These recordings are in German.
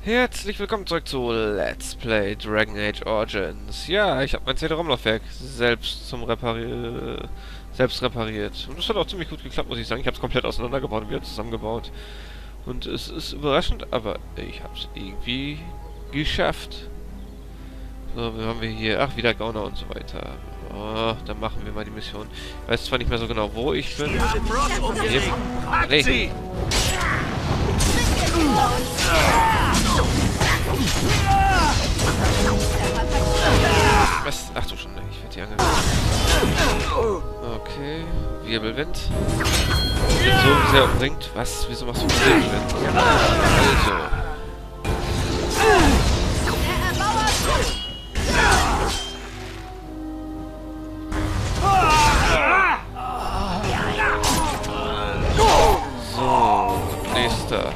Herzlich willkommen zurück zu Let's Play Dragon Age Origins. Ja, ich habe mein CD-ROM-Laufwerk selbst repariert. Und das hat auch ziemlich gut geklappt, muss ich sagen. Ich habe es komplett auseinandergebaut und wieder zusammengebaut. Und es ist überraschend, aber ich habe es irgendwie geschafft. So, was haben wir hier? Ach, wieder Gauner und so weiter. Oh, dann machen wir mal die Mission. Ich weiß zwar nicht mehr so genau, wo ich bin. Hier. Nee. Was? Ach du schon, ich werde hier angegriffen. Okay, Wirbelwind. Ich bin so sehr umringt. Was? Wieso machst du Wirbelwind? Also. So, nächster.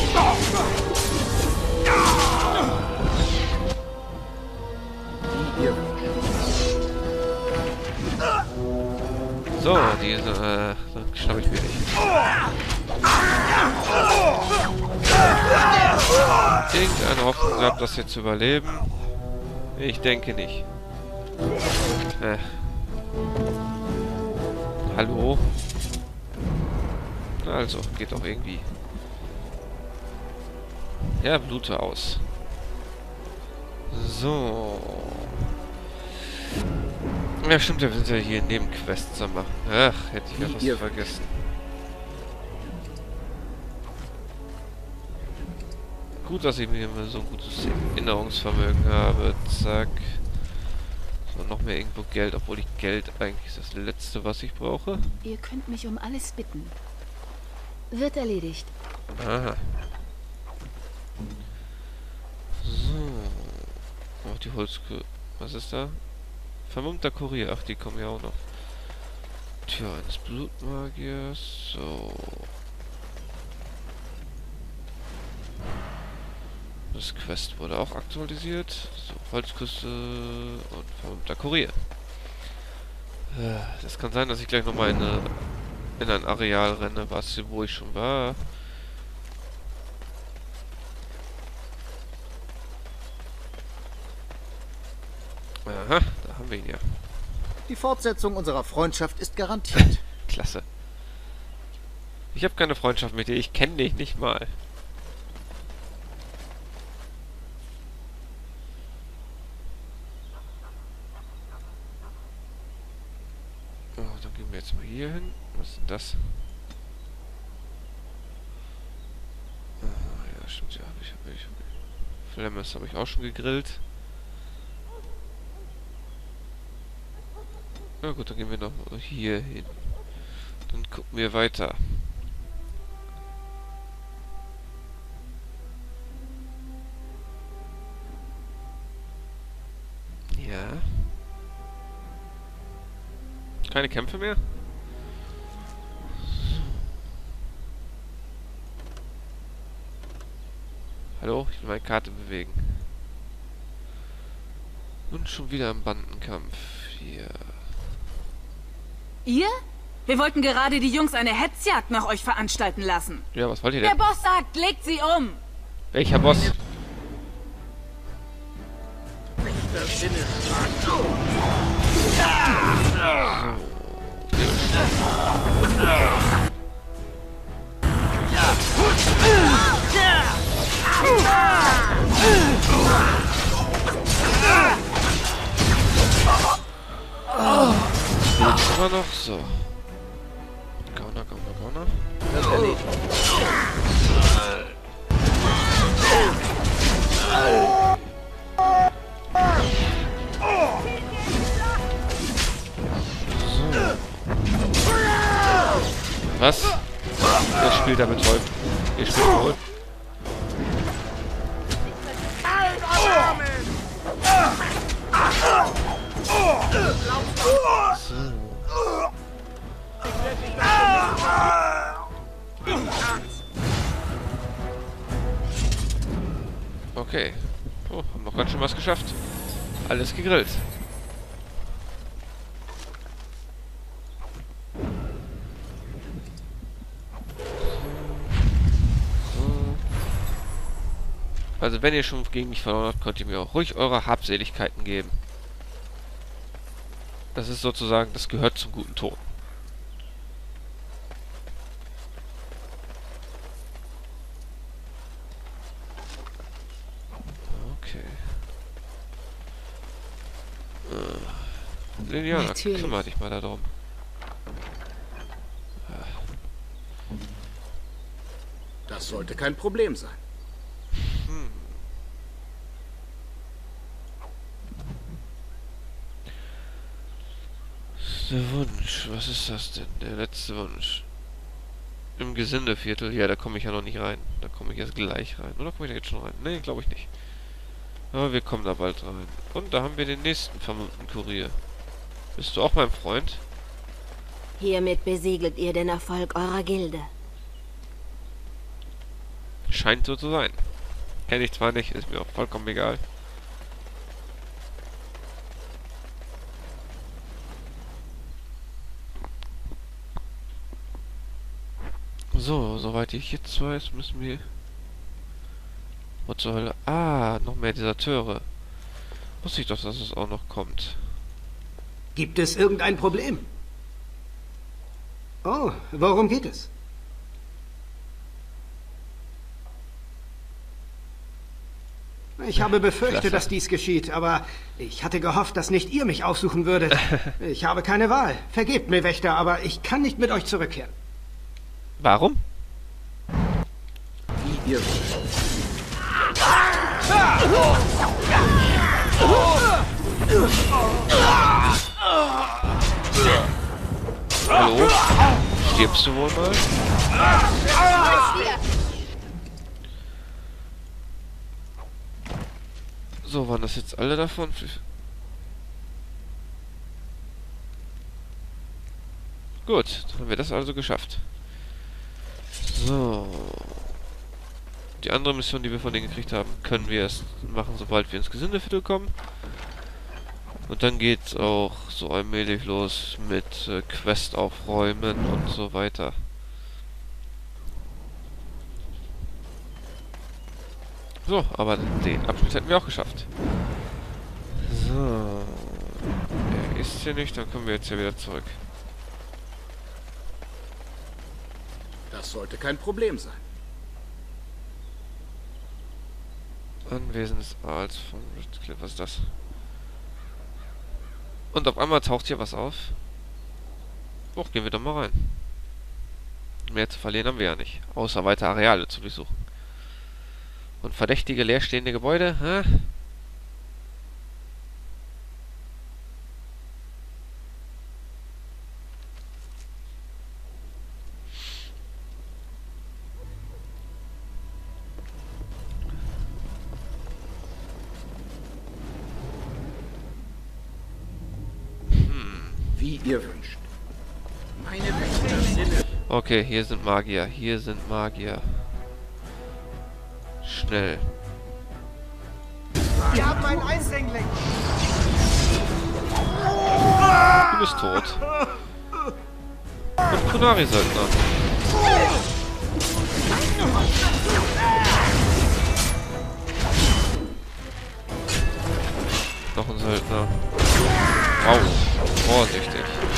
So, diese, dann schnapp ich wieder nicht. Irgendeine Hoffnung gehabt, das hier zu überleben? Ich denke nicht. Hallo? Also, geht doch irgendwie. Ja, blute aus. So. Ja, stimmt, wir sind ja hier Nebenquests am machen. Ach, hätte ich ja was vergessen. Gut, dass ich mir immer so ein gutes Erinnerungsvermögen habe. Zack. So, noch mehr irgendwo Geld, obwohl ich Geld eigentlich ist das Letzte, was ich brauche. Ihr könnt mich um alles bitten. Wird erledigt. Aha. So. Oh, die Holzkö... Was ist da? Vermummter Kurier. Ach, die kommen ja auch noch. Tja, eines Blutmagiers. So. Das Quest wurde auch aktualisiert. So, Holzküste und vermummter Kurier. Das kann sein, dass ich gleich nochmal in ein Areal renne, wo ich schon war. Aha, da haben wir ihn ja. Die Fortsetzung unserer Freundschaft ist garantiert. Klasse. Ich habe keine Freundschaft mit dir, ich kenne dich nicht mal. Oh, dann gehen wir jetzt mal hier hin. Was ist denn das? Ah, ja, stimmt, ja, hab ich. Flemmes habe ich auch schon gegrillt. Na gut, dann gehen wir noch hier hin. Dann gucken wir weiter. Ja. Keine Kämpfe mehr? Hallo, ich will meine Karte bewegen. Und schon wieder im Bandenkampf. Hier. Ihr? Wir wollten gerade die Jungs eine Hetzjagd nach euch veranstalten lassen. Ja, was wollt ihr Der denn? Boss sagt, legt sie um. Welcher Boss? Jetzt immer noch so. Gauner. Das erledigt. Was? Der spielt da betäubt. Ihr spielt wohl. Okay. Oh, haben noch ganz schön was geschafft. Alles gegrillt. Also wenn ihr schon gegen mich verloren habt, könnt ihr mir auch ruhig eure Habseligkeiten geben. Das ist sozusagen, das gehört zum guten Ton. Okay. Liliana, Natürlich. kümmere dich mal darum. Das sollte kein Problem sein. Der Wunsch, was ist das denn? Der letzte Wunsch. Im Gesindeviertel, ja, da komme ich ja noch nicht rein. Da komme ich erst gleich rein. Oder komme ich da jetzt schon rein? Nee, glaube ich nicht. Aber wir kommen da bald rein. Und da haben wir den nächsten vermummten Kurier. Bist du auch mein Freund? Hiermit besiegelt ihr den Erfolg eurer Gilde. Scheint so zu sein. Kenne ich zwar nicht, ist mir auch vollkommen egal. So, soweit ich jetzt weiß, müssen wir... Was zur Hölle? Ah, noch mehr Deserteure. Wusste ich doch, dass es auch noch kommt. Gibt es irgendein Problem? Oh, worum geht es? Ich habe befürchtet, Klasse. dass dies geschieht, aber ich hatte gehofft, dass nicht ihr mich aufsuchen würdet. Ich habe keine Wahl. Vergebt mir, Wächter, aber ich kann nicht mit euch zurückkehren. Warum? Wie ihr wünscht. Hallo? Stirbst du wohl mal? So, waren das jetzt alle davon? Gut, dann haben wir das also geschafft. So. Die andere Mission, die wir von denen gekriegt haben, können wir erst machen, sobald wir ins Gesindeviertel kommen. Und dann geht's auch so allmählich los mit Quest aufräumen und so weiter. So, aber den Abschnitt hätten wir auch geschafft. So. Er ist hier nicht, dann kommen wir jetzt hier wieder zurück. Das sollte kein Problem sein. Anwesen des Aals von Redcliffe, was ist das? Und auf einmal taucht hier was auf. Och, gehen wir doch mal rein. Mehr zu verlieren haben wir ja nicht. Außer weitere Areale zu durchsuchen. Und verdächtige leerstehende Gebäude, hä? Wie ihr wünscht. Meine Wächter. Okay, hier sind Magier. Hier sind Magier. Schnell. Wir haben einen Eindringling! Du bist tot. Und Kunari-Söldner. Noch ein Söldner. Wow. Vorsichtig.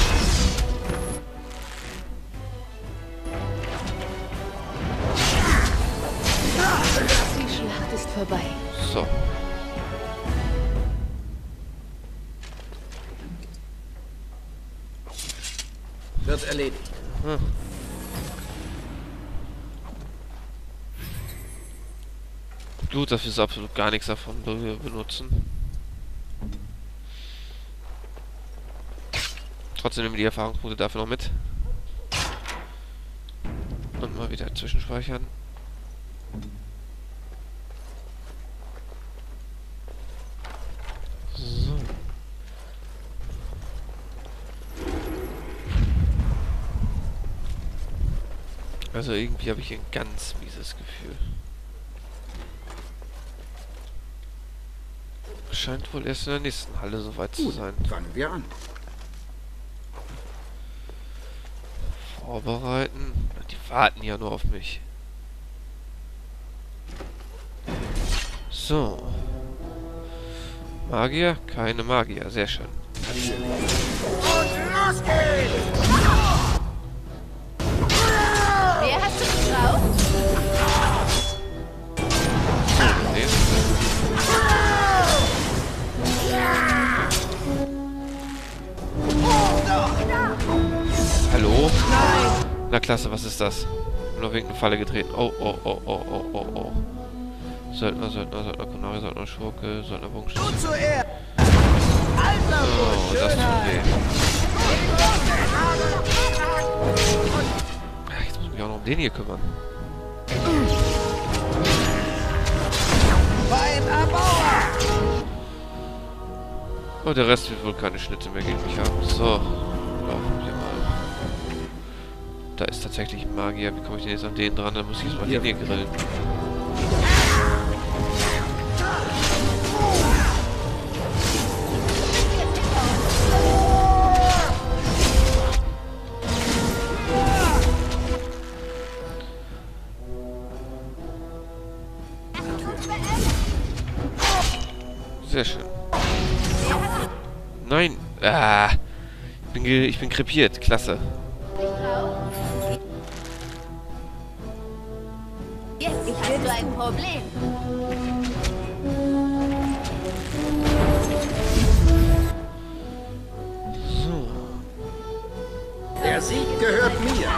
Die Schlacht ist vorbei. So. Wird erledigt. Blut, dafür ist absolut gar nichts davon benutzen. Trotzdem nehmen wir die Erfahrungspunkte dafür noch mit. Und mal wieder zwischenspeichern. So. Also irgendwie habe ich ein ganz mieses Gefühl. Scheint wohl erst in der nächsten Halle soweit zu sein. Fangen wir an. Vorbereiten. Die warten ja nur auf mich. So. Magier? Keine Magier. Sehr schön. Wer hast du getraut? Nee. Hallo? Na klasse, was ist das? Nur wegen einer Falle getreten. Oh, oh, oh, oh, oh, oh, oh. Söldner, Kunari, Söldner, Schurke, Söldner, Bogenschütze. Du zuerst! Oh, das tut weh. Ach, jetzt muss ich mich auch noch um den hier kümmern. Oh, der Rest wird wohl keine Schnitte mehr gegen mich haben. So, laufen wir mal. Da ist tatsächlich ein Magier. Wie komme ich denn jetzt an den dran? Dann muss ich mal den hier grillen. Sehr schön. Nein! Ah! Ich bin krepiert. Klasse. Jetzt hast du ein Problem. So. Der Sieg gehört mir.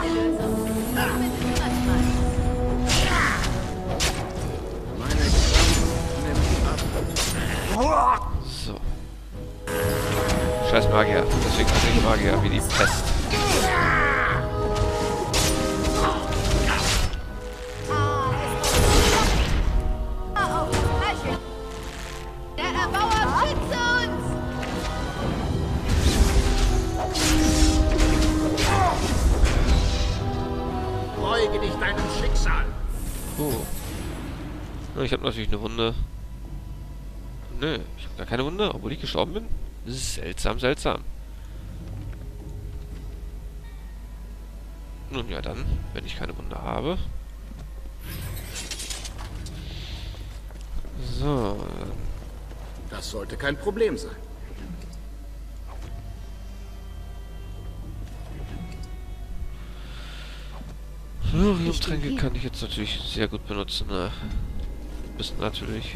So. Scheiß Magier. Deswegen bin ich Magier wie die Pest. Der Erbauer schütze uns! Beuge dich deinem Schicksal. Oh. Ich habe natürlich eine Wunde. Nö, ich habe gar keine Wunde, obwohl ich gestorben bin. Seltsam, seltsam. Nun ja dann, wenn ich keine Wunde habe. So. Das sollte kein Problem sein. Lyrium-Tränke kann ich jetzt natürlich sehr gut benutzen. Ne? Ist natürlich...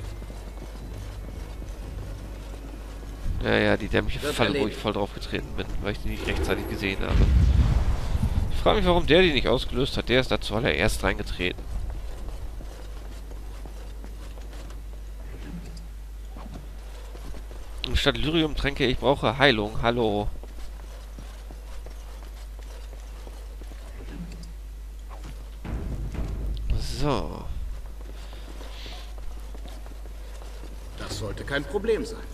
Ja, die dämliche Falle, wo ich voll drauf getreten bin, weil ich die nicht rechtzeitig gesehen habe. Ich frage mich, warum der die nicht ausgelöst hat. Der ist da zuallererst reingetreten. Und statt Lyrium-Tränke, ich brauche Heilung. Hallo. So. Das sollte kein Problem sein.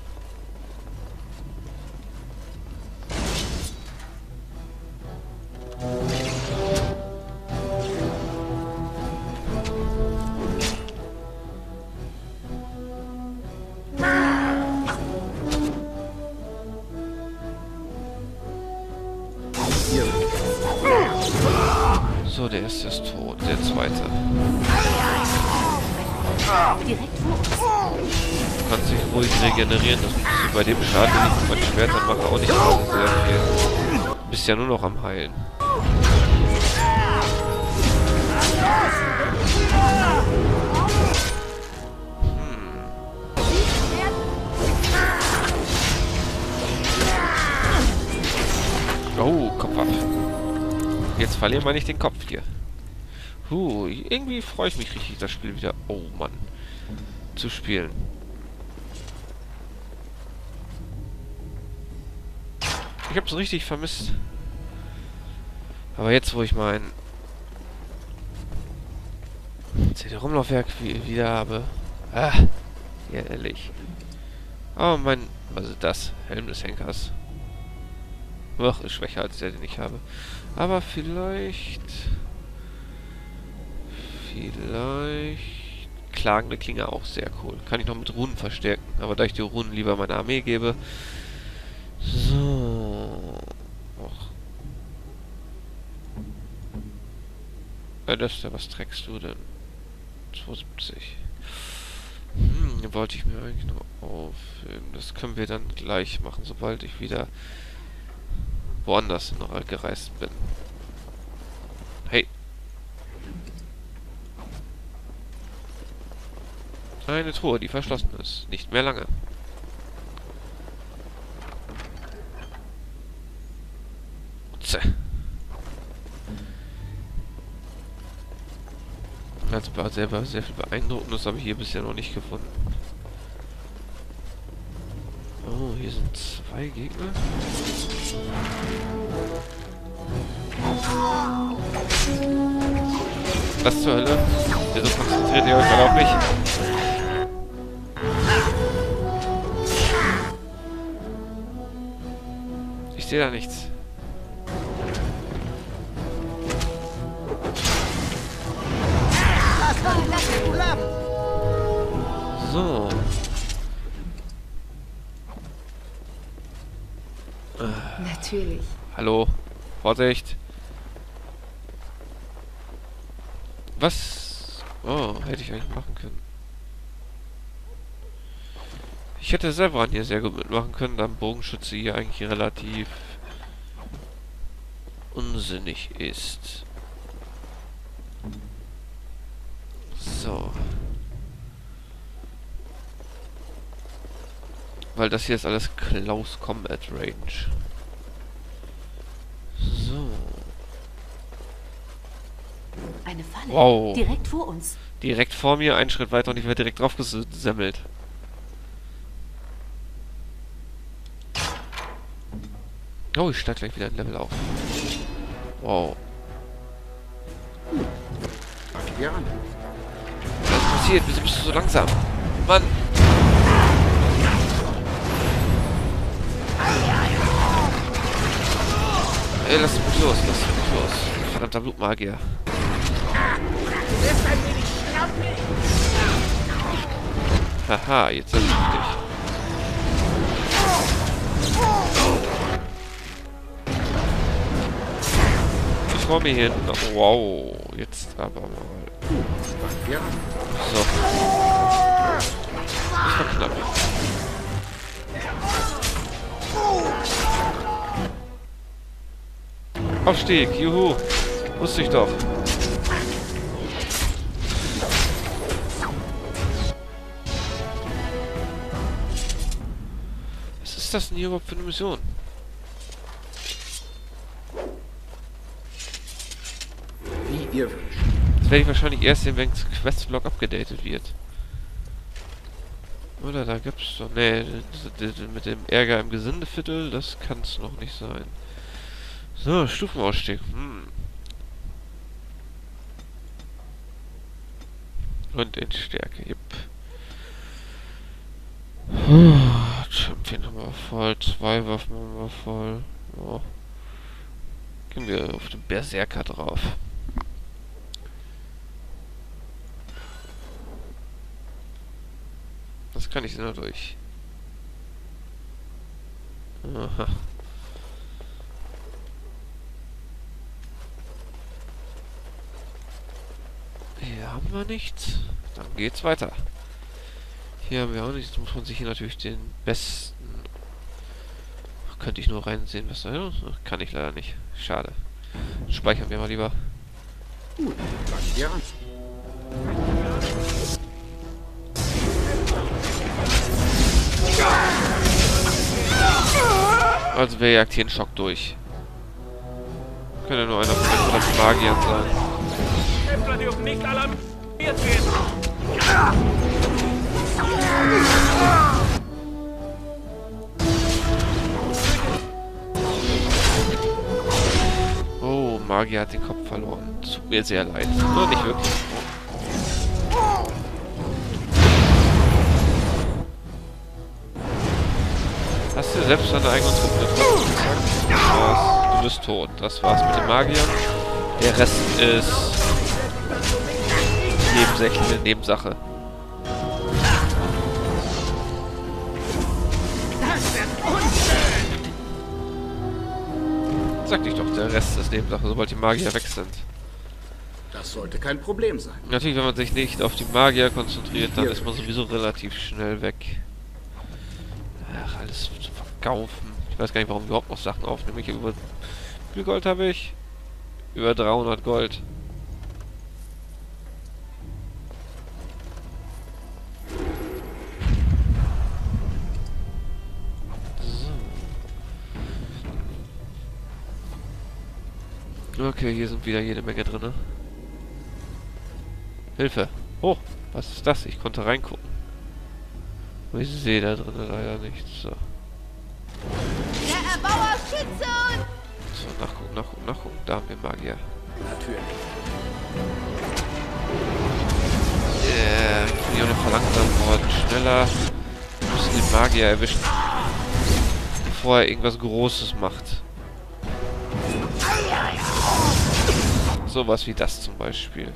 So, der erste ist tot. Der zweite. Direkt vor uns. Kann sich ruhig regenerieren. Das ist bei dem Schaden, den ich mit meinem Schwert dann mache, auch nicht gerade sehr viel. Bist ja nur noch am Heilen. Oh, Kopf ab. Jetzt verlieren wir nicht den Kopf hier. Irgendwie freue ich mich richtig, das Spiel wieder, oh Mann, zu spielen. Ich habe es richtig vermisst. Aber jetzt, wo ich mein CD-Rumlaufwerk wieder habe. Ah, ja, ehrlich. Oh mein, was ist das? Helm des Henkers. Ach, ist schwächer als der, den ich habe. Aber vielleicht... Klagende Klinge auch sehr cool. Kann ich noch mit Runen verstärken. Aber da ich die Runen lieber meiner Armee gebe... So... Och. Das da, was trägst du denn? 72. Den wollte ich mir eigentlich noch auffüllen. Das können wir dann gleich machen, sobald ich wieder woanders noch gereist bin. Hey. Eine Truhe, die verschlossen ist. Nicht mehr lange. Tse. Das war selber sehr viel beeindruckendes, habe ich hier bisher noch nicht gefunden. Oh, hier sind 2 Gegner. Was zur Hölle? Wieso konzentriert ihr euch alle auf mich? Ich sehe da nichts. So. Natürlich. Hallo. Vorsicht. Was? Oh, hätte ich eigentlich machen können. Ich hätte Severan hier sehr gut mitmachen können, da ein Bogenschütze hier eigentlich relativ unsinnig ist. So. Weil das hier ist alles Close Combat Range. So. Eine Falle. Wow. Direkt vor uns. Direkt vor mir, einen Schritt weiter und ich werde direkt drauf gesemmelt. Oh, ich steige gleich wieder ein Level auf. Wow. Ja. Was ist passiert? Wieso bist du so langsam? Mann! Ey, lass mich los, lass mich los. Verdammter Blutmagier. Haha, jetzt ist es richtig. Ich vor mir hin. Wow, jetzt aber mal. Ja. So. Das war knapp. Aufstieg, juhu. Wusste ich doch. Was ist das denn hier überhaupt für eine Mission? Wie ihr wünscht. Das werde ich wahrscheinlich erst sehen, wenn das Questlog abgedatet wird. Oder da gibt's doch... Nee, mit dem Ärger im Gesindeviertel, das kann es noch nicht sein. So, Stufenausstieg. Und in Stärke, yep. Champion haben wir voll, 2 Waffen haben wir voll. Ja. Gehen wir auf den Berserker drauf. Das kann ich nur durch. Aha. Hier haben wir nichts. Dann geht's weiter. Hier haben wir auch nichts. Jetzt muss man sich hier natürlich den besten... Ach, könnte ich nur reinsehen, was da ist? Kann ich leider nicht. Schade. Speichern wir mal lieber. Ja. Also wer jagt hier einen Schock durch? Könnte nur einer von den Magiern sein. Templer dürfen nicht alarmiert werden. Oh, Magier hat den Kopf verloren. Tut mir sehr leid. Nur nicht wirklich. Hast du selbst deine eigenen Truppen getroffen? Du bist tot. Das war's mit den Magiern. Der Rest ist nebensächliche Nebensache. Sag dich doch, der Rest ist Nebensache, sobald die Magier weg sind. Das Das sollte kein Problem sein. Natürlich, wenn man sich nicht auf die Magier konzentriert, dann Hier. ist man sowieso relativ schnell weg. Ach, alles zu verkaufen. Ich weiß gar nicht, warum ich überhaupt noch Sachen aufnehme. Wie viel Gold habe ich? Über 300 Gold. So. Okay, hier sind wieder jede Menge drin. Hilfe! Oh, was ist das? Ich konnte reingucken. Aber ich sehe da drin leider nichts. So. Der Erbauer schütze uns! So, nachgucken. Da haben wir Magier. Natürlich. Ich bin ja noch verlangsamt worden. Schneller. Wir müssen den Magier erwischen. Bevor er irgendwas Großes macht. Sowas wie das zum Beispiel.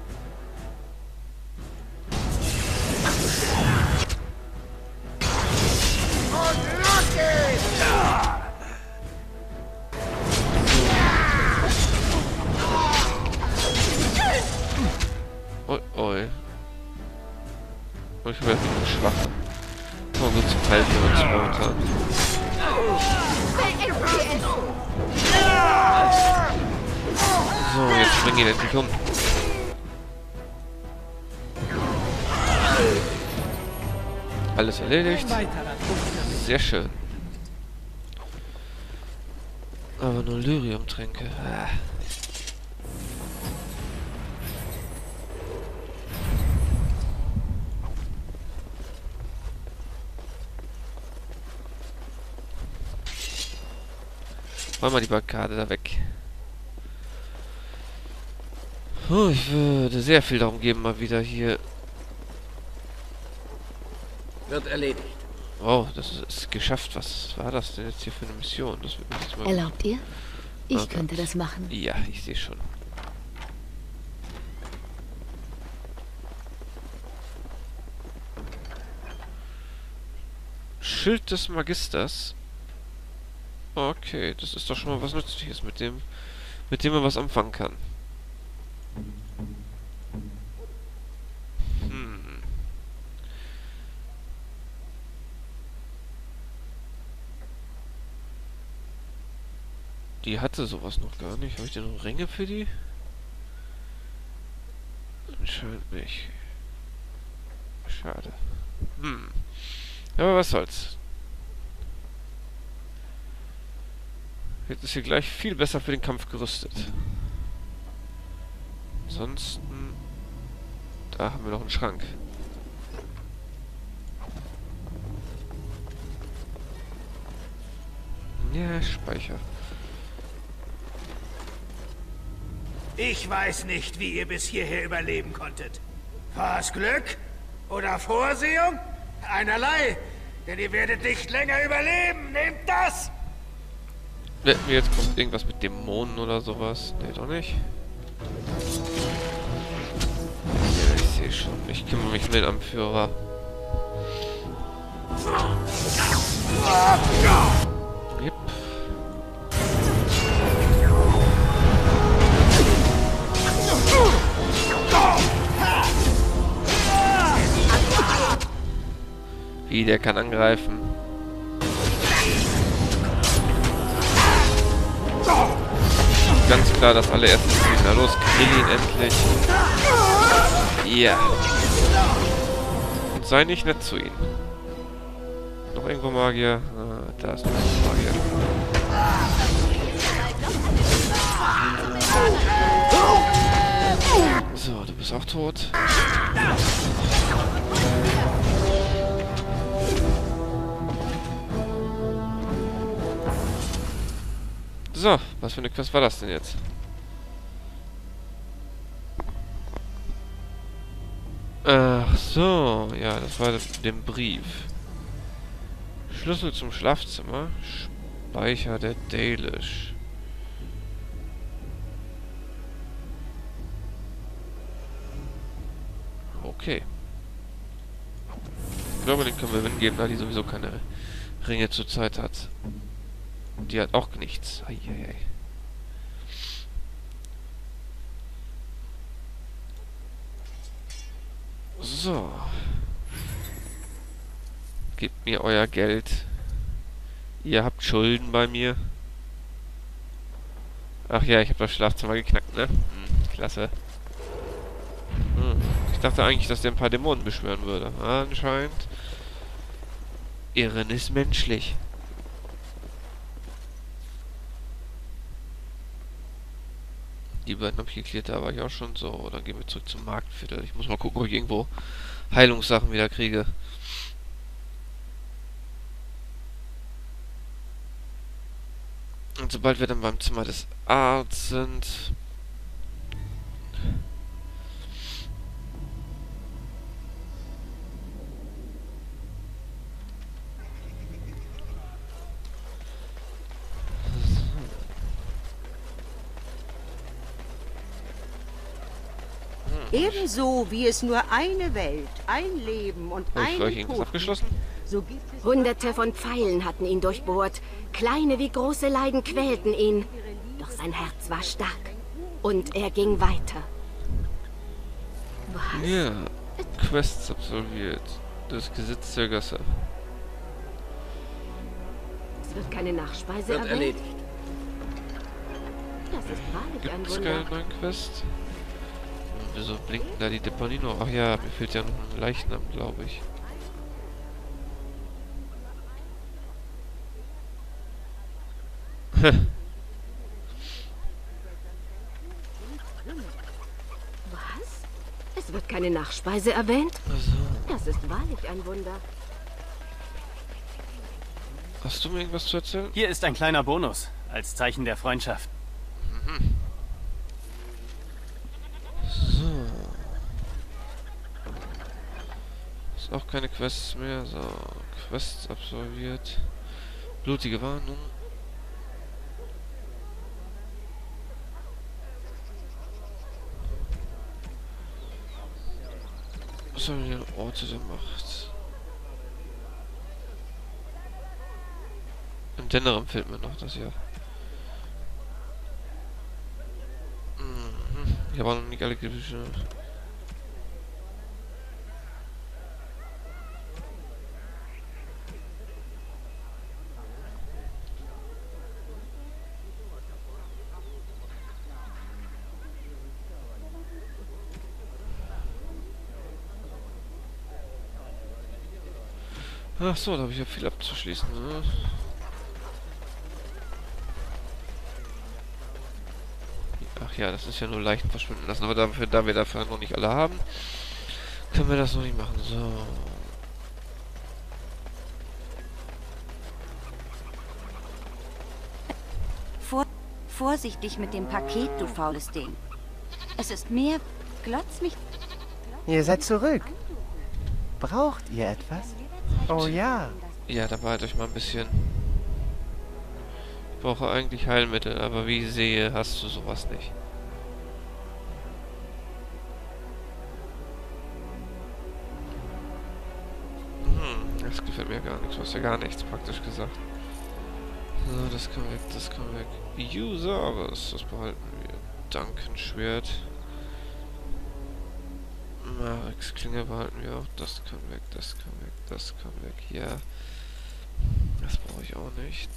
Oi. Und ich werde schwach. Kommen wir zum Helfen uns runter. So, jetzt bringen wir ihn endlich um. Alles erledigt. Sehr schön. Aber nur Lyrium-Tränke. Ah. Räum mal die Barrikade da weg. Oh, ich würde sehr viel darum geben, mal wieder hier. Wird erledigt. Oh, das ist geschafft. Was war das denn jetzt hier für eine Mission? Das wird mich jetzt mal. Erlaubt ihr? Ich Oh könnte Gott. das machen. Ja, ich sehe schon. Schild des Magisters. Okay, das ist doch schon mal was Nützliches, mit dem man was anfangen kann. Die hatte sowas noch gar nicht. Habe ich denn noch Ränge für die? Anscheinend nicht. Schade. Aber was soll's. Jetzt ist hier gleich viel besser für den Kampf gerüstet. Ansonsten... Da haben wir noch einen Schrank. Ja, Speicher. Ich weiß nicht, wie ihr bis hierher überleben konntet. War es Glück? Oder Vorsehung? Einerlei. Denn ihr werdet nicht länger überleben. Nehmt das! Wetten wir, jetzt kommt irgendwas mit Dämonen oder sowas? Ne, doch nicht. Ja, ich sehe schon. Ich kümmere mich um den Anführer. Yep. Wie, der kann angreifen. Ganz klar das allererste Ziel. Na los, kill ihn endlich. Ja. Und sei nicht nett zu ihm. Noch irgendwo Magier? Ah, da ist noch ein Magier. So, du bist auch tot. So, was für eine Quest war das denn jetzt? Ach so, ja, das war den Brief. Schlüssel zum Schlafzimmer. Speicher der Dalish. Okay. Ich glaube, den können wir Win geben, da die sowieso keine Ringe zur Zeit hat. Die hat auch nichts. Eieiei. So. Gebt mir euer Geld. Ihr habt Schulden bei mir. Ach ja, ich habe das Schlafzimmer geknackt, ne? Klasse. Ich dachte eigentlich, dass der ein paar Dämonen beschwören würde. Anscheinend. Irren ist menschlich. Die beiden habe ich geklärt, da war ich auch schon so. Dann gehen wir zurück zum Marktviertel. Ich muss mal gucken, ob ich irgendwo Heilungssachen wieder kriege. Und sobald wir dann beim Zimmer des Arztes sind... Ebenso wie es nur eine Welt, ein Leben und Habe ich für euch ein irgendwas Tod abgeschlossen? gibt, so gibt es... Hunderte von Pfeilen hatten ihn durchbohrt. Kleine wie große Leiden quälten ihn. Doch sein Herz war stark. Und er ging weiter. Was? Ja, Quests absolviert. Das Gesetz der Gasse. Es wird keine Nachspeise Wird erwähnt. erledigt. Das ist wahrlich ein Gibt's Wunder. keinen neuen Quest? Wieso blinken da die Deponino? Ach ja, mir fehlt ja noch ein Leichnam, glaube ich. Was? Es wird keine Nachspeise erwähnt? Also, Das ist wahrlich ein Wunder. hast du mir irgendwas zu erzählen? Hier ist ein kleiner Bonus, als Zeichen der Freundschaft. So. Ist auch keine Quests mehr. So, Quests absolviert. Blutige Warnung. Was haben wir denn Orte der Macht? Im Dennerem fehlt mir noch das hier. Ich habe auch noch nicht alle Gebüsche. Ach so, da habe ich ja viel abzuschließen. Ne? Ach ja, das ist ja nur leicht verschwinden lassen, aber dafür, da wir dafür noch nicht alle haben, können wir das noch nicht machen. So. Vorsichtig mit dem Paket, du faules Ding. Es ist mehr... Glotz mich... Ihr seid zurück. Braucht ihr etwas? Oh ja. Ja, da behaltet euch mal ein bisschen. Ich brauche eigentlich Heilmittel, aber wie ich sehe, hast du sowas nicht. Das gefällt mir gar nichts. Du hast ja gar nichts praktisch gesagt. So, das kann weg, das kann weg. User, das behalten wir. Dankenschwert. Mareks Klinge behalten wir auch. Das kann weg, das kann weg, das kann weg. Ja. Das brauche ich auch nicht.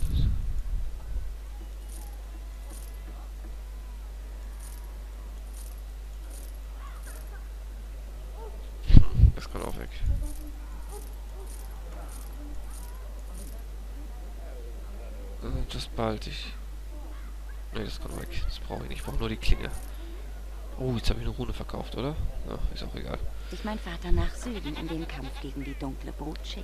Das kann auch weg. Das behalte ich. Ne, das kann weg. Das brauche ich nicht. Ich brauche nur die Klinge. Oh, jetzt habe ich eine Rune verkauft, oder? Ja, ist auch egal. Sich mein Vater nach Süden in den Kampf gegen die dunkle Brut schickt.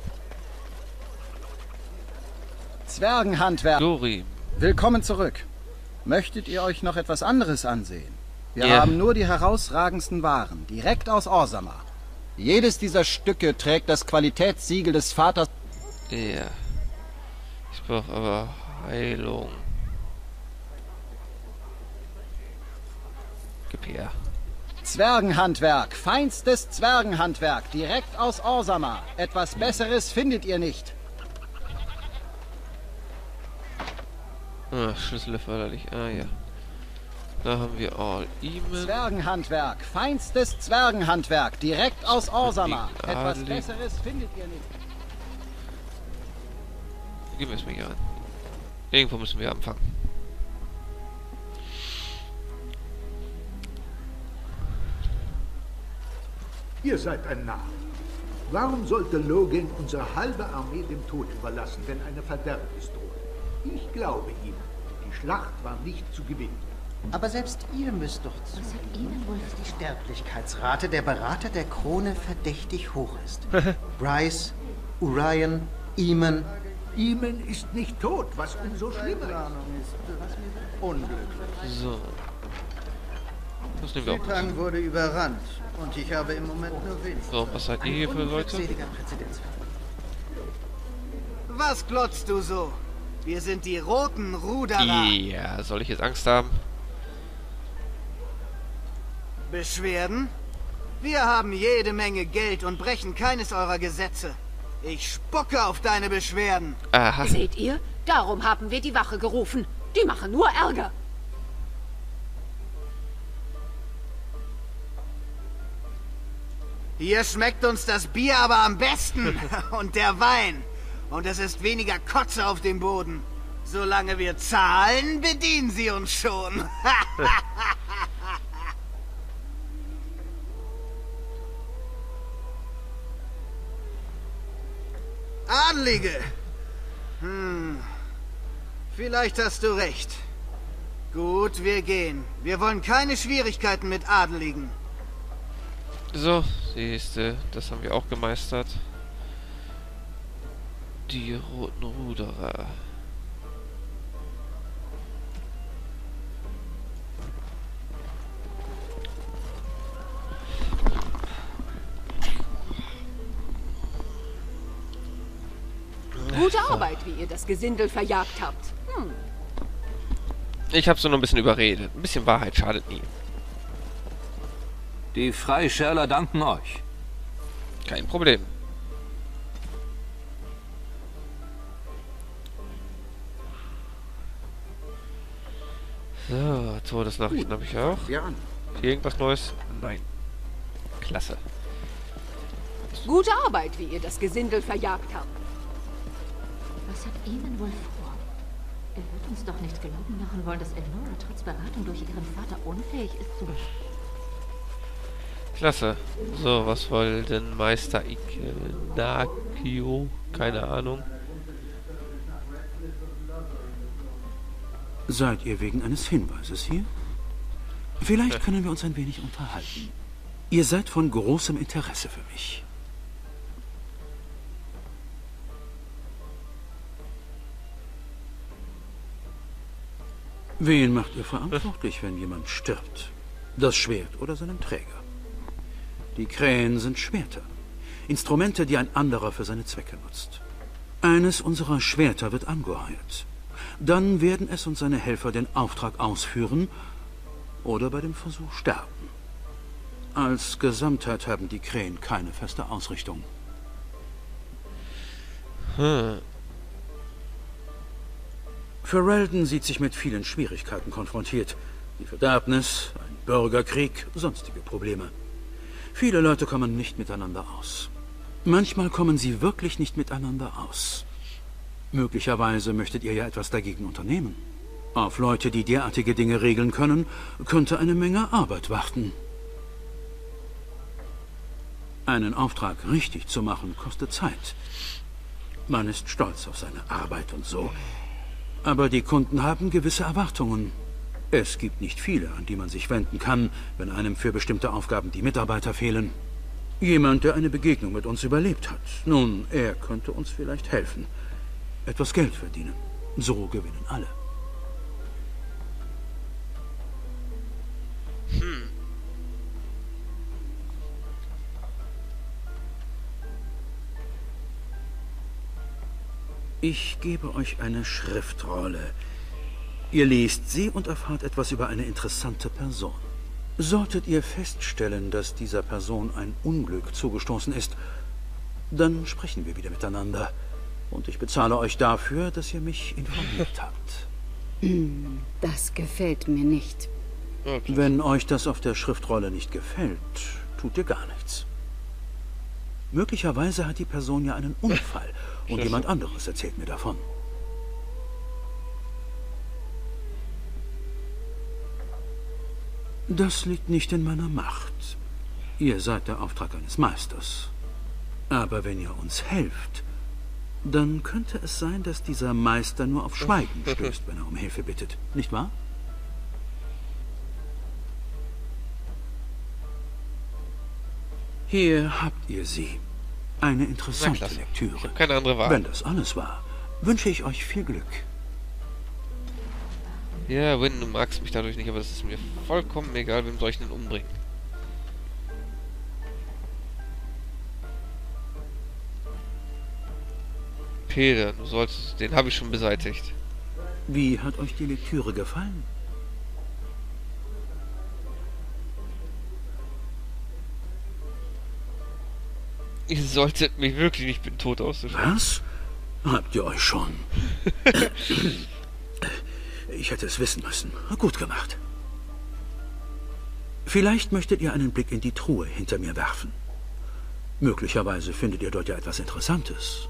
Zwergenhandwerk. Dori. Willkommen zurück. Möchtet ihr euch noch etwas anderes ansehen? Wir Ja. haben nur die herausragendsten Waren, direkt aus Orzammar. Jedes dieser Stücke trägt das Qualitätssiegel des Vaters. Ja. Ich brauche aber Heilung. Gib her. Zwergenhandwerk, feinstes Zwergenhandwerk, direkt aus Orzammar. Etwas Besseres findet ihr nicht. Ah, Schlüssel erforderlich. Ah, ja. Da haben wir All-Eman. Zwergenhandwerk, feinstes Zwergenhandwerk, direkt aus Orzammar. Etwas Besseres findet ihr nicht. Gehen wir es mir hier an. Irgendwo müssen wir anfangen. Ihr seid ein Narr. Warum sollte Login unsere halbe Armee dem Tod überlassen, wenn eine Verderbnis droht? Ich glaube ihm. Die Schlacht war nicht zu gewinnen. Aber selbst ihr müsst doch zu. Was hat Ihnen wohl die Sterblichkeitsrate der Berater der Krone verdächtig hoch ist? Bryce, Urian, Eamon. Eamon ist nicht tot, was umso schlimmer ist. Unglücklich. So. Das nehmen wir auch. Südhang wurde überrannt und ich habe im Moment nur wenig. So, was seid ihr hier für Leute? Was glotzt du so? Wir sind die roten Ruderer. Ja, soll ich jetzt Angst haben? Beschwerden? Wir haben jede Menge Geld und brechen keines eurer Gesetze. Ich spucke auf deine Beschwerden. Aha. Seht ihr? Darum haben wir die Wache gerufen. Die machen nur Ärger. Hier schmeckt uns das Bier aber am besten. Und der Wein. Und es ist weniger Kotze auf dem Boden. Solange wir zahlen, bedienen sie uns schon. Adlige. Vielleicht hast du recht. Gut, wir gehen. Wir wollen keine Schwierigkeiten mit Adeligen. So, siehste, das haben wir auch gemeistert. Die roten Ruderer. Gute Arbeit, wie ihr das Gesindel verjagt habt. Ich habe so nur ein bisschen überredet. Ein bisschen Wahrheit schadet nie. Die Freischärler danken euch. Kein Problem. So, Todesnachrichten habe ich auch. Ja. Hier irgendwas Neues? Nein. Klasse. Gute Arbeit, wie ihr das Gesindel verjagt habt. Was hat Eamon wohl vor? Er wird uns doch nicht glauben machen wollen, dass Elnora trotz Beratung durch ihren Vater unfähig ist zu... Klasse. So, was wollte denn Meister Ignakio? Keine Ahnung. Seid ihr wegen eines Hinweises hier? Vielleicht können wir uns ein wenig unterhalten. Ihr seid von großem Interesse für mich. Wen macht ihr verantwortlich, wenn jemand stirbt? Das Schwert oder seinen Träger? Die Krähen sind Schwerter. Instrumente, die ein anderer für seine Zwecke nutzt. Eines unserer Schwerter wird angeheuert. Dann werden es und seine Helfer den Auftrag ausführen oder bei dem Versuch sterben. Als Gesamtheit haben die Krähen keine feste Ausrichtung. Ferelden sieht sich mit vielen Schwierigkeiten konfrontiert. Die Verderbnis, ein Bürgerkrieg, sonstige Probleme. Viele Leute kommen nicht miteinander aus. Manchmal kommen sie wirklich nicht miteinander aus. Möglicherweise möchtet ihr ja etwas dagegen unternehmen. Auf Leute, die derartige Dinge regeln können, könnte eine Menge Arbeit warten. Einen Auftrag richtig zu machen, kostet Zeit. Man ist stolz auf seine Arbeit und so. Aber die Kunden haben gewisse Erwartungen. Es gibt nicht viele, an die man sich wenden kann, wenn einem für bestimmte Aufgaben die Mitarbeiter fehlen. Jemand, der eine Begegnung mit uns überlebt hat. Nun, er könnte uns vielleicht helfen. Etwas Geld verdienen. So gewinnen alle. Ich gebe euch eine Schriftrolle. Ihr lest sie und erfahrt etwas über eine interessante Person. Solltet ihr feststellen, dass dieser Person ein Unglück zugestoßen ist, dann sprechen wir wieder miteinander. Und ich bezahle euch dafür, dass ihr mich informiert habt. Das gefällt mir nicht. Okay. Wenn euch das auf der Schriftrolle nicht gefällt, tut ihr gar nichts. Möglicherweise hat die Person ja einen Unfall und jemand anderes erzählt mir davon. Das liegt nicht in meiner Macht. Ihr seid der Auftrag eines Meisters. Aber wenn ihr uns helft, dann könnte es sein, dass dieser Meister nur auf Schweigen stößt, wenn er um Hilfe bittet. Nicht wahr? Hier habt ihr sie. Eine interessante Lektüre. Keine andere Wahl. Wenn das alles war, wünsche ich euch viel Glück. Ja, Win, du magst mich dadurch nicht, aber das ist mir vollkommen egal, wem soll ich denn umbringen. Peter, du sollst... Den habe ich schon beseitigt. Wie hat euch die Lektüre gefallen? Ihr solltet mich wirklich nicht mit Tod auszuschalten. Was? Habt ihr euch schon? Ich hätte es wissen müssen. Gut gemacht. Vielleicht möchtet ihr einen Blick in die Truhe hinter mir werfen. Möglicherweise findet ihr dort ja etwas Interessantes.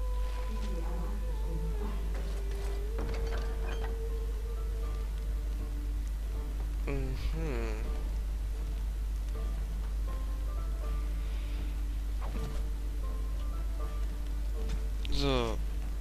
So.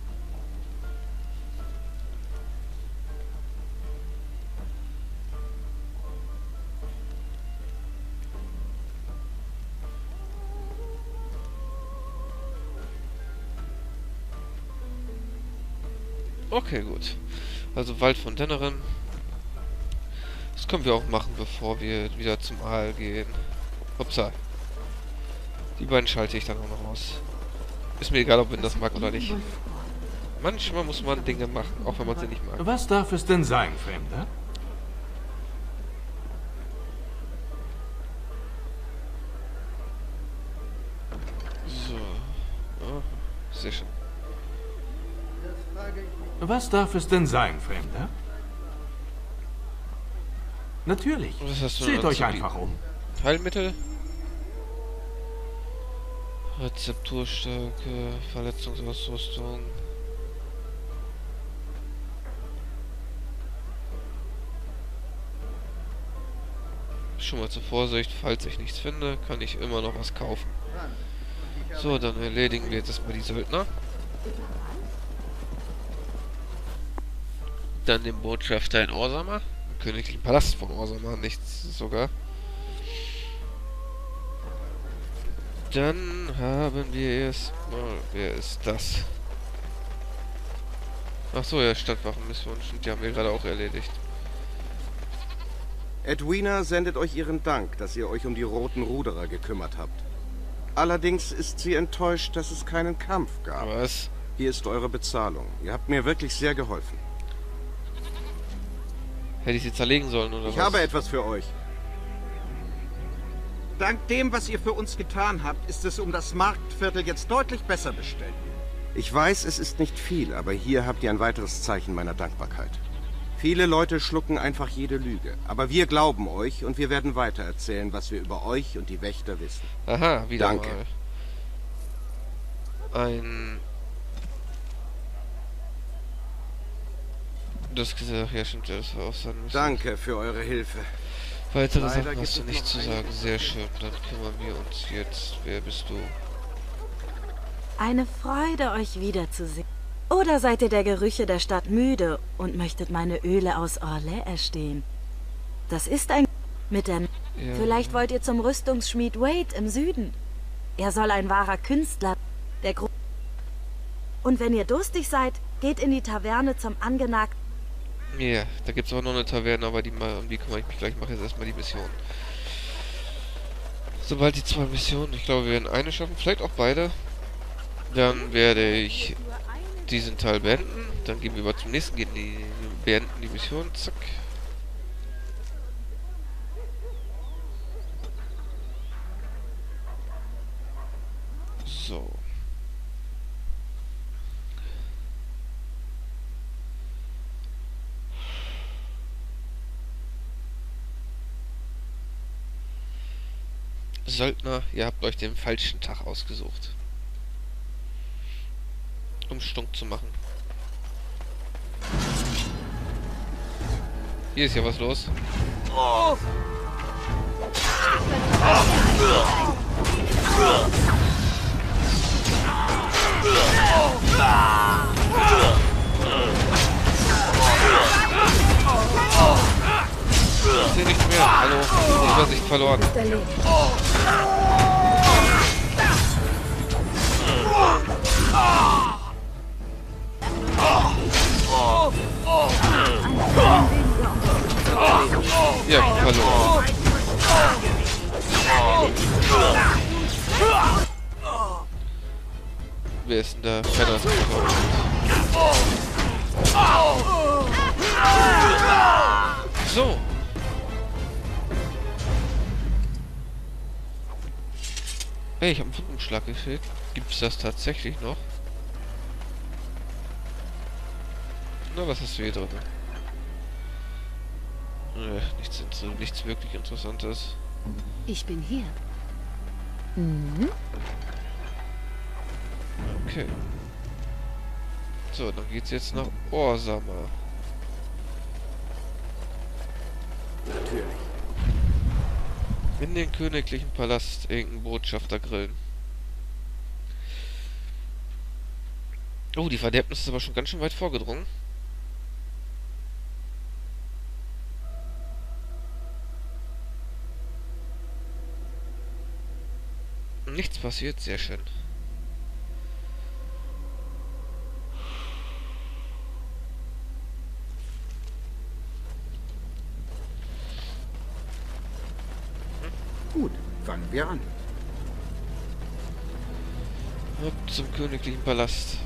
Okay, gut. Also Wald von Denneren. Das können wir auch machen, bevor wir wieder zum Aal gehen. Upsa. Die beiden schalte ich dann auch noch aus. Ist mir egal, ob man das mag oder nicht. Manchmal muss man Dinge machen, auch wenn man sie nicht mag. Was darf es denn sein, Fremder? So. Oh, sehr schön. Was darf es denn sein, Fremder? Natürlich. Was hast du Seht euch anzubieten? einfach um. Heilmittel? Rezepturstärke, Verletzungsausrüstung. Schon mal zur Vorsicht, falls ich nichts finde, kann ich immer noch was kaufen. So, dann erledigen wir jetzt erstmal die Söldner. Dann den Botschafter in Orzammar, im königlichen Palast von Orzammar, nichts sogar. Dann haben wir erstmal... Wer ist das? Achso, ja, Stadtwachenmission. Die haben wir gerade auch erledigt. Edwina sendet euch ihren Dank, dass ihr euch um die Roten Ruderer gekümmert habt. Allerdings ist sie enttäuscht, dass es keinen Kampf gab. Was? Hier ist eure Bezahlung. Ihr habt mir wirklich sehr geholfen. Hätte ich sie zerlegen sollen, oder was? Ich habe etwas für euch. Dank dem, was ihr für uns getan habt, ist es um das Marktviertel jetzt deutlich besser bestellt. Ich weiß, es ist nicht viel, aber hier habt ihr ein weiteres Zeichen meiner Dankbarkeit. Viele Leute schlucken einfach jede Lüge, aber wir glauben euch und wir werden weitererzählen, was wir über euch und die Wächter wissen. Aha, wieder Danke. Mal. Ein... Das gesagt, ja stimmt, das war auch sein müssen. Danke für eure Hilfe. Weitere Leider Sachen hast du gibt es nicht noch zu sagen. Sehr schön, dann kümmern wir uns jetzt. Wer bist du? Eine Freude, euch wiederzusehen. Oder seid ihr der Gerüche der Stadt müde und möchtet meine Öle aus Orlais erstehen? Das ist ein... mit der... Ja. Vielleicht wollt ihr zum Rüstungsschmied Wade im Süden. Er soll ein wahrer Künstler, der... Und wenn ihr durstig seid, geht in die Taverne zum angenagten... Ja, da gibt es auch noch eine Taverne, aber um die kümmere ich mich gleich. Ich mache jetzt erstmal die Mission. Sobald die 2 Missionen, ich glaube, wir werden eine schaffen, vielleicht auch beide. Dann werde ich diesen Teil beenden. Dann gehen wir über zum nächsten, beenden die Mission. Zack. So. Söldner, ihr habt euch den falschen Tag ausgesucht. Um stunk zu machen. Hier ist ja was los. Ich sehe nicht mehr. Hallo, die Übersicht verloren. Ja, verloren. Wer ist denn da? Keiner. So. Hey, ich habe einen Funkenschlag gekriegt. Gibt's das tatsächlich noch? Na, was hast du hier drin? Nichts wirklich Interessantes. Ich bin hier. Mhm. Okay. So, dann geht's jetzt nach Orzammar. Natürlich. In den königlichen Palast irgendein Botschafter grillen. Oh, die Verderbnis ist aber schon ganz schön weit vorgedrungen. Nichts passiert, sehr schön. Gut, fangen wir an. Ab zum königlichen Palast.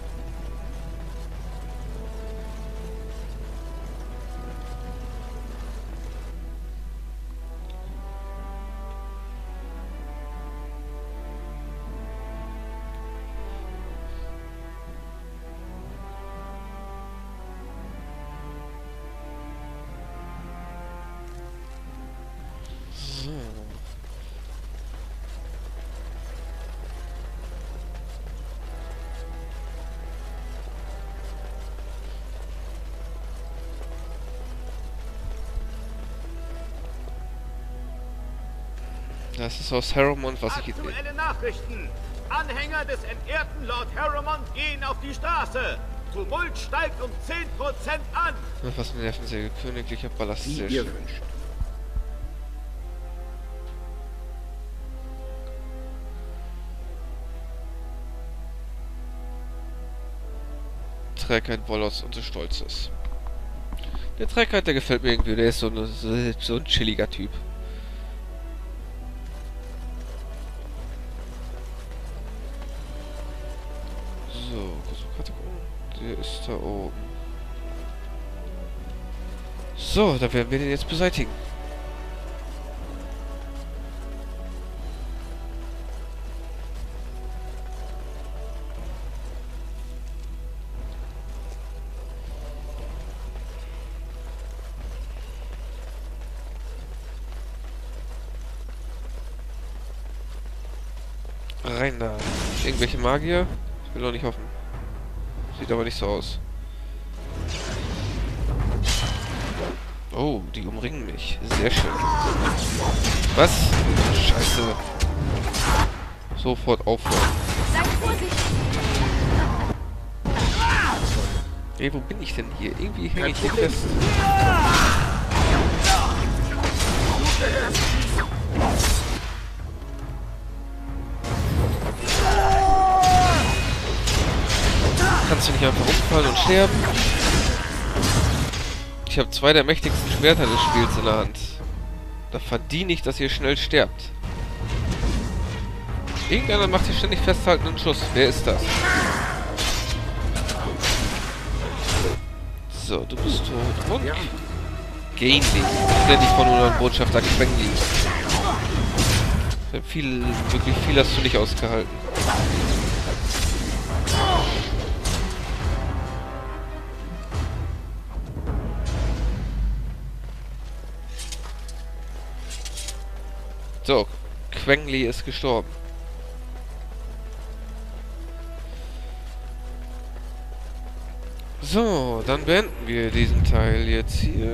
Das ist aus Harrowmont, was ich... Aktuelle Nachrichten! Anhänger des entehrten Lord Harrowmont gehen auf die Straße! Tumult steigt um 10% an! Was eine Nervensäge. Königlicher Palast. Wie Sehr ihr schön. wünscht. Trägheit Wollos und des Stolzes. Der Trägheit, der gefällt mir irgendwie. Der ist so ein chilliger Typ. So, Karte gucken. Der ist da oben. So, da werden wir den jetzt beseitigen. Rein da. Irgendwelche Magier? Ich will doch nicht hoffen. Sieht aber nicht so aus. Oh, die umringen mich. Sehr schön. Was? Scheiße. Sofort aufhören. Ey, wo bin ich denn hier? Irgendwie hänge ich hier fest. Kannst du nicht einfach umfallen und sterben? Ich habe 2 der mächtigsten Schwerter des Spiels in der Hand. Da verdiene ich, dass ihr schnell sterbt. Irgendeiner macht hier ständig festhaltenden Schuss. Wer ist das? So, du bist tot. Und? Gehen dich. Ständig von unseren Botschafter Quengli. Wirklich viel hast du nicht ausgehalten. So, Quengli ist gestorben. So, dann beenden wir diesen Teil jetzt hier.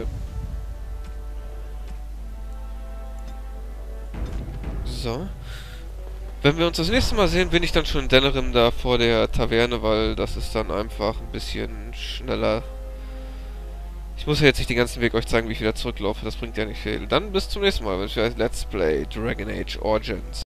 So. Wenn wir uns das nächste Mal sehen, bin ich dann schon in Denerim da vor der Taverne, weil das ist dann einfach ein bisschen schneller. Ich muss ja jetzt nicht den ganzen Weg euch zeigen, wie ich wieder zurücklaufe. Das bringt ja nicht viel. Dann bis zum nächsten Mal, wenn ich Let's Play Dragon Age Origins.